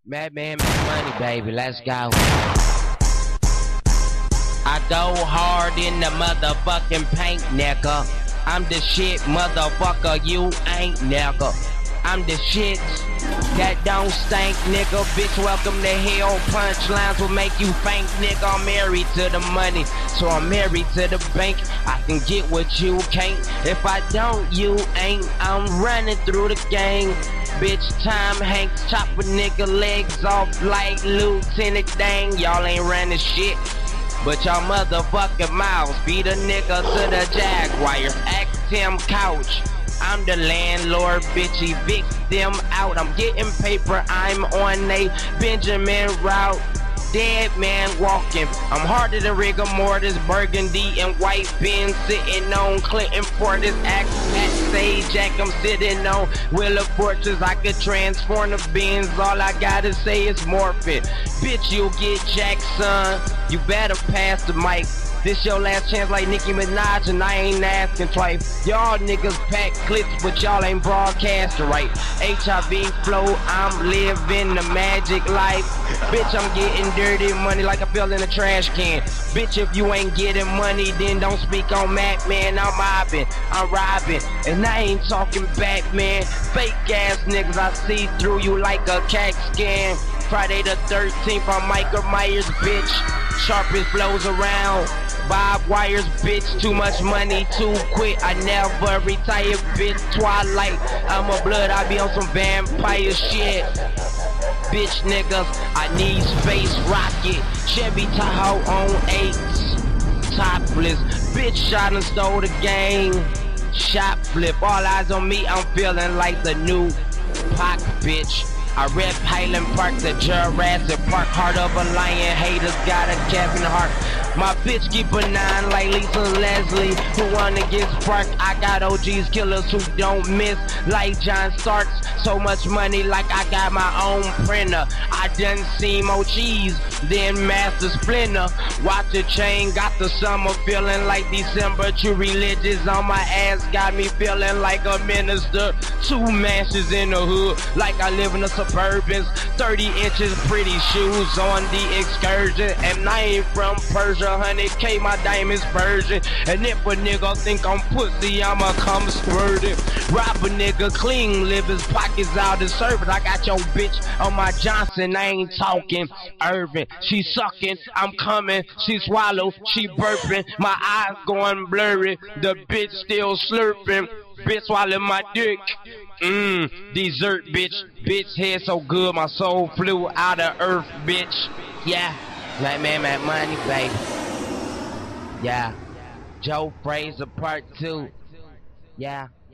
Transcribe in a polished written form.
Madman, make money, baby. Let's go. I go hard in the motherfucking paint, nigga. I'm the shit, motherfucker. You ain't, nigga. I'm the shit that don't stink, nigga. Bitch, welcome to hell. Punchlines will make you faint, nigga. I'm married to the money, so I'm married to the bank. I can get what you can't. If I don't, you ain't. I'm running through the gang. Bitch, Tom Hanks chop a nigga legs off like Lieutenant Dang. Y'all ain't running shit, but y'all motherfucking mouths beat a nigga to the Jaguars. Ask Tim Couch. I'm the landlord, bitch, evict them out. I'm getting paper, I'm on a Benjamin route. Dead man walking. I'm harder than rigor mortis, burgundy and white Benz sitting on Clinton Portis. Axe at Sage, I'm sitting on Wheel of Fortress. I could transform the Benz. All I gotta say is morphin'. Bitch, you'll get Jackson. You better pass the mic. This your last chance like Nicki Minaj, and I ain't asking twice. Y'all niggas pack clips, but y'all ain't broadcasting right. HIV flow, I'm living the magic life. Bitch, I'm getting dirty money like I fell in a trash can. Bitch, if you ain't getting money, then don't speak on Mac, man. I'm mobbing, I'm robbing, and I ain't talking back, man. Fake ass niggas, I see through you like a CAT scan. Friday the 13th, I'm Michael Myers, bitch. Sharpest flows around. Bob Wires, bitch, too much money, too quick. I never retire, bitch. Twilight, I'm a blood, I be on some vampire shit. Bitch niggas, I need space rocket. Chevy Tahoe on 8s. Topless, bitch shot and stole the game. Shot flip, all eyes on me, I'm feeling like the new Pac, bitch. I rep Highland Park, the Jurassic Park. Heart of a lion, haters got a Kevin Hart. My bitch keep a 9 like Lisa Leslie, who wanna get sparked. I got OGs, killers who don't miss, like John Starks. So much money like I got my own printer. I done seen more cheese than Master Splinter. Watch the chain, got the summer feeling like December. True religious on my ass, got me feeling like a minister. 2 mansions in the hood, like I live in the Suburbans. 30 inches, pretty shoes on the excursion. And I ain't from Persia, 100K, my diamonds Persian. And if a nigga think I'm pussy, I'ma come squirting. Rob a nigga clean, live his pockets out and serve it. I got your bitch on my Johnson, I ain't talking Irvin. She sucking, I'm coming, she swallow, she burping. My eyes going blurry, the bitch still slurping. Bitch swallow my dick. Dessert, bitch. Bitch head so good, my soul flew out of earth, bitch. Yeah, like man, money, baby. Yeah, Joe Frazier Part 2. Yeah.